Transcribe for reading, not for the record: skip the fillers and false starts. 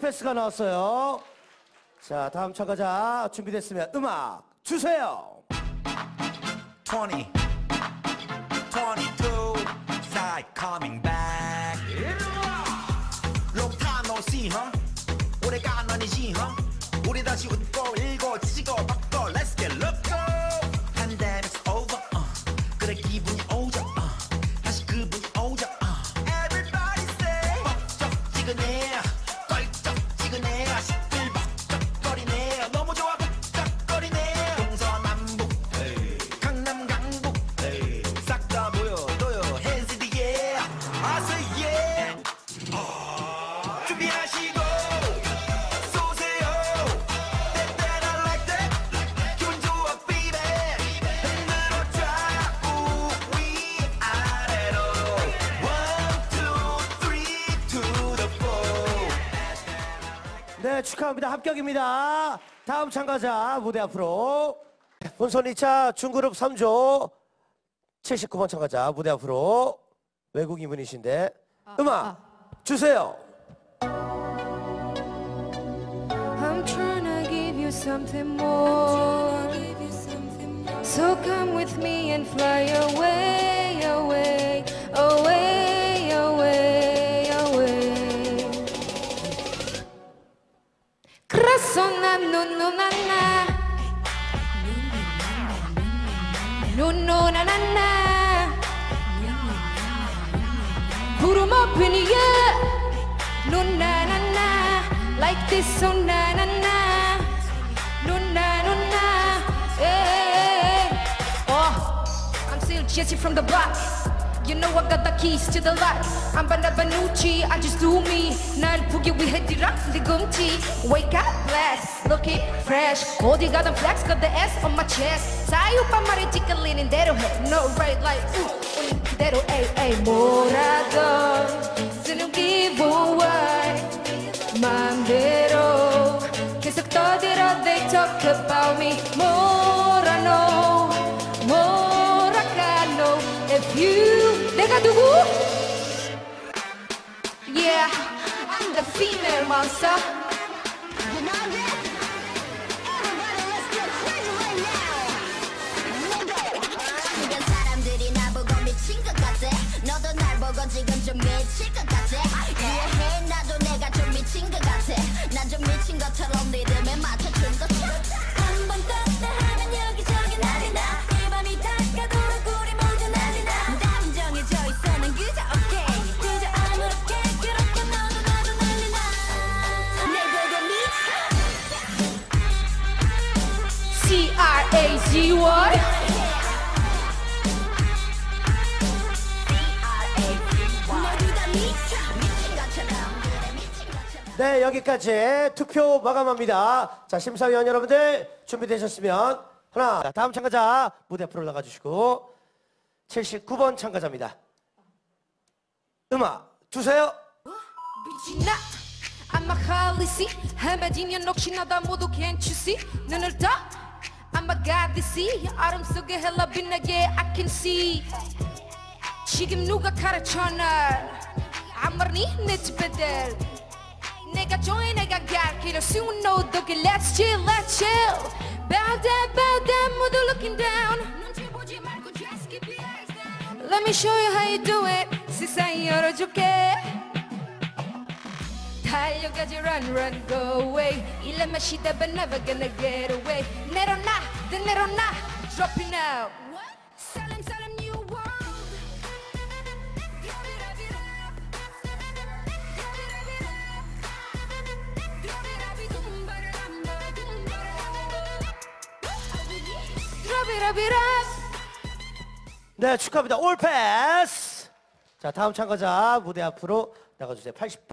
패스가 나왔어요. 자, 다음 참가자 준비됐으면 음악 주세요. 20, 22, side coming back. Long time no see, huh? 오래간 아니지, huh? 우리 다시 웃고 읽고 치고 바꿔. Let's get loco. Pandemic's over, 그래 기분이 오죠, 다시 그분이 오죠, Everybody say 뻑적지근해, 껄쩍지근해, 시끌벅적거리네. 너무 좋아 북적거리네. 동서남북 강남 강북 싹 다 모여둬요. Hands in the air. I say yeah. 준비하시고 쏘세요. That I like that. 기분 좋아 baby. 흔들어줘 위아래로. 1, 2, 3 to the 4. 네, 축하합니다. 합격입니다. 다음 참가자 무대 앞으로. 본선 2차 중그룹 3조 79번 참가자 무대 앞으로. 외국인 분이신데 음악 주세요. I'm trying to give you something more. So come with me and fly away, away, away, away, away. Krasona no no na na, no no na na na. 구름 앞은 이야, no na na na. Like this, so na na na, no na no na, hey. Oh, I'm still Jesse from the block. You know I got the keys to the lock. I'm Banabanucci, I just do me. 날 보기 위해 뒤락뒤금치. Wake up, blessed, looking fresh. 어디 가든 flex, got the S on my chest. 사유반 말이 찌끌리는 대로 해. No right like 그대로 에이 뭐라던 쓰는 기분와이 맘대로 계속 떠들어 they talk about me. More I know, more I know. If you 내가 누구? Yeah, I'm the female monster. 주변 사람들이 나보고 미친 것 같아. 너도 날 보고 지금 좀 미칠 것 같아. 이해해 나도 내가 좀 미친 것 같아. 난 좀 미친 것처럼 리듬에 맞춰준 것처럼. 한번 떴다 하면 여기저기 난리 나. 이 밤이 다가도록 우리 모두 난리 나. 감정해져 있어 난 그저 오케이. 그저 아무렇게 그렇게 너도 나도 난리 나. 내 보고 미쳐. C-R-A-Z-Y. 네, 여기까지 투표 마감합니다. 자, 심사위원 여러분들 준비되셨으면 하나, 다음 참가자 무대 앞으로 나가주시고 79번 참가자입니다. 음악 주세요. 미친나 I'm a Khaleesi 한마디면 혹시나다 모두 can't you see 눈을 떠 I'm a goddessy 얼음 속에 헬라 빛나게 I can see 지금 누가 가르쳐 날 아무리 내 집애들 내가 join 내가 갈길 soon 너도 let's chill bow down 모두 looking down 눈치 보지 말고 just keep your eyes down Let me show you how you do it 세상이 열어줄게 달려가지 run go away 일레마 시대 but never gonna get away 내려놔 then 내려놔 drop it now 살림 new world drop it up 네, 축하합니다. 올 패스. 자, 다음 참가자 무대 앞으로 나가주세요. 80번.